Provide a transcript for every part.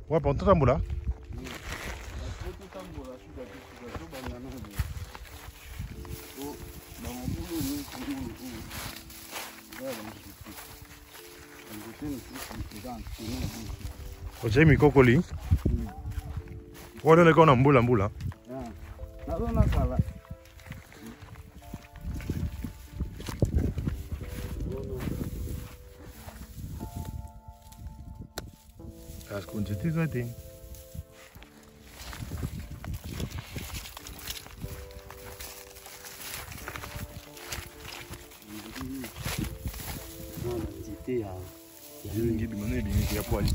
Ouais, pour tout tamboula. Oje mikokoli. Wale le kona mbula mbula. Naona kala. As quantities I think. Ngi bimane limiti ya poali.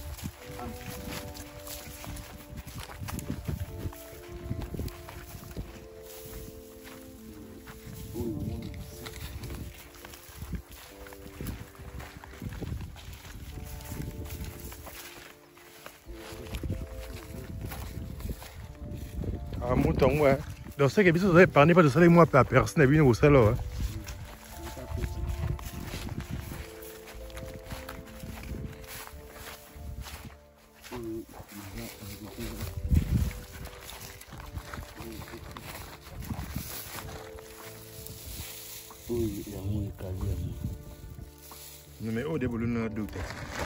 Ah, mouton, ouais. Donc, c'est que vous avez parlé pas de ça, moi, à personne, bien au salon. Non, mais au début, on a docteur.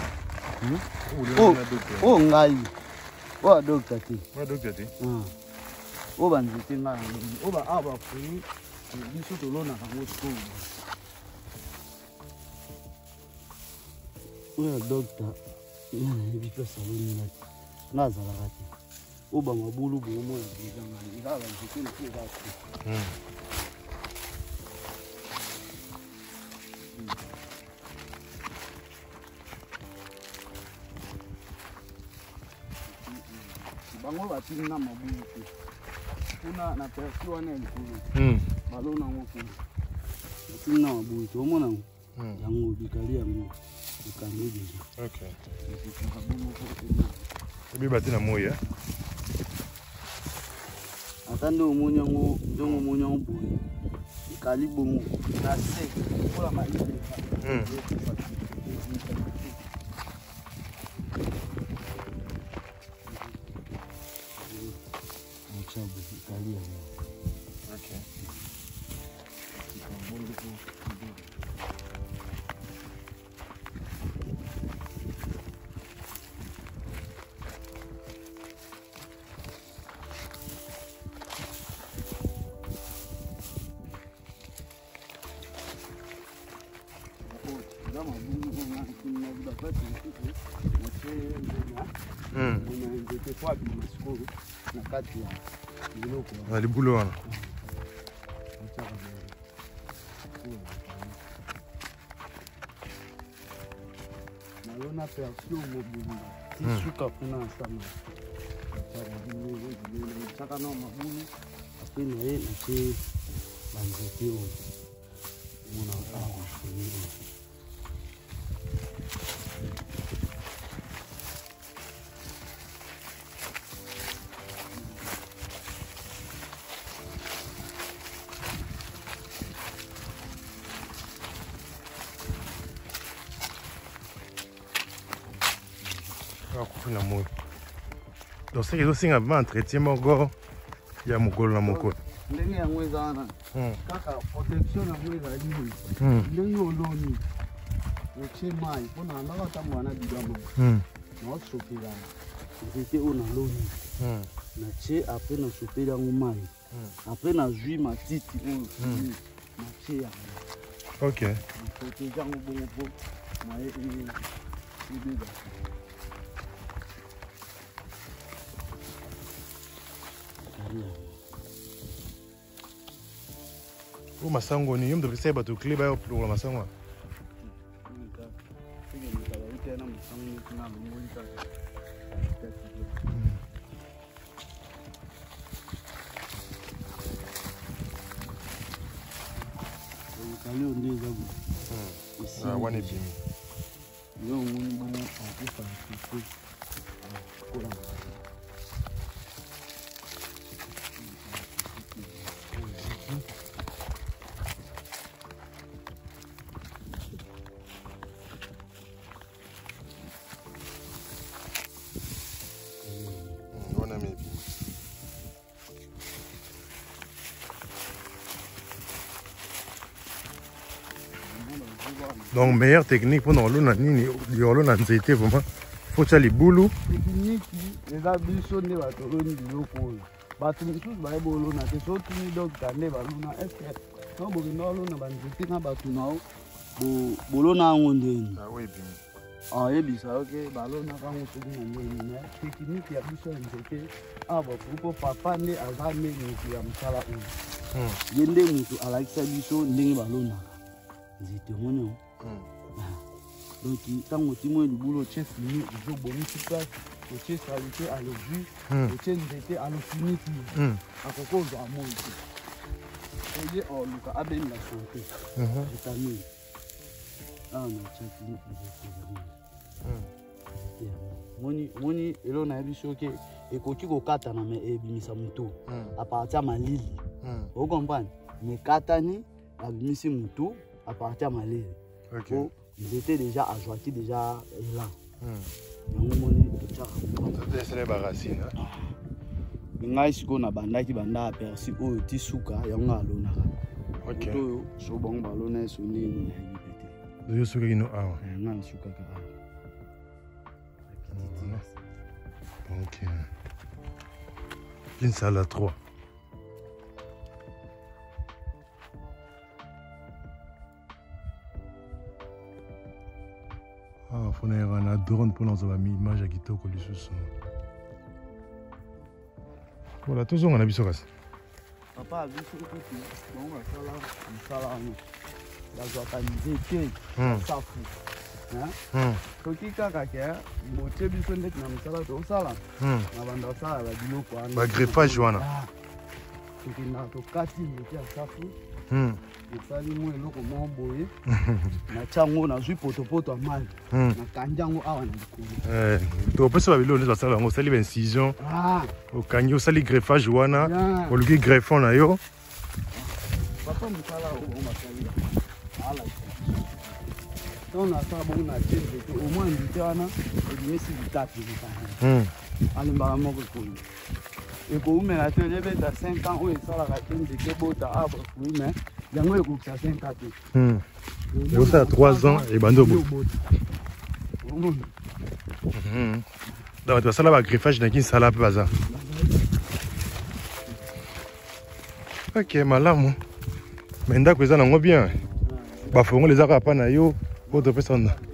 Oh, ngai. Oh, docteur. Ouais, docteur. Oh, banzete ngai. Oh, ba aba fui. Biso to lona kango school. Oh, docteur. Biso saloni na. Nazala kati. Oh, ba mabulu bomo ya bizanga. Ila banzete na ko ba. Bango batini na mabulu kuna na persiwa na likulu balona ngoko batini na mabulu omona yango bikali yango bikangoje. Okay. Ebi batina moya atande omonya ngo ndongo monya ngo bikali bongo na se kola maile okay. Les boulots là. Malona perso mobulu. Tisuka kuna sana. Saka no mabulu. Apena ye na ke banzete o. Mona aho shini. Donc c'est que aussi un entretien mon ya mukolo na mukolo. Ndenge ya mweza na. Kaka protection na mweza liwe. Ndenge oloni. Uche mai pona na kata mwana bidama. Na sopira. C'était on a loni. Na che après na sopira ngumai. Après na jui matiti na che ya. OK. C'était jango bongo mai ibida. O masango ni yomdo receba tu kliba yo pro masango. Kalio ndiza bu. Ah wane bimi. Yo mungu akufa kitu. Kula. Donc meilleure technique pour nous na nini yolo na nzete vraiment faut ça les boulot technique les abisso ne ba toloni biloko bato misusu ba ebolo na te so tuni docteur ne ba lona est-ce que no bo no lona ba nzete na bato nao bolo na ngondeni ah oui bien ah yebisa ok ba lona ka ngoto na ndeni na technique ya biso nzete aba pour papa ne azame ni ya msala u yende mutu alakisa biso ndenge ba lona nzete mono donc tango timo libulo che fini zo bonisi place o che salite à le jus o che nzete à le fini akoko zo amonte oye o luka aben la santé vitamine na che fini moni elo na biso ke ekoki ko kata na me ebimisa mutu a partir ya malili o comprendre me katani abimisi mutu à partir de malili. Okay. Ils étaient déjà à Joaquin, déjà là. C'est les racines. Il y a des banda qui banda aperçu au Tisuka, il y a un alona. Ok. So bon ballon est sonné. Il y a suka qui nous a. Il y a suka qui a. Ok. Une salle à 3. Ah, faut un drone pour nous avoir mis image à kitoko lisusu. Voilà, toujours on a vu ça. Papa a vu ce que tu bon, ça là, la joie ça fou. Hein? Toki kaka kia, moche biso net na msala to sala. Na banda sala la biloko ana. Ba greffage wana. Toki na to kati moche safu. Esali mo eloko mo boye na chango na zwi poto amali na kanjango awa na likolo to pesa ba biloko nzo sala ngo sali ba incision o kanyo sali greffage wana o luki greffon na yo papa mukala o masali ala donc na sa bon na tete au moins ndite wana e mesi bitatu alimba mo ko kolo et pour vous, la télé est à 5 ans, où il sort la racine de Kebota, arbre, oui, mais il y a un groupe à 5 ans. Il y a 3 ans et Bandobo. Donc, ça là, le greffage d'un qui salade bazar. Ok, malam. Mais d'accord, ça n'a pas bien. Bah, faut les arrêter à Panayo, autre personne.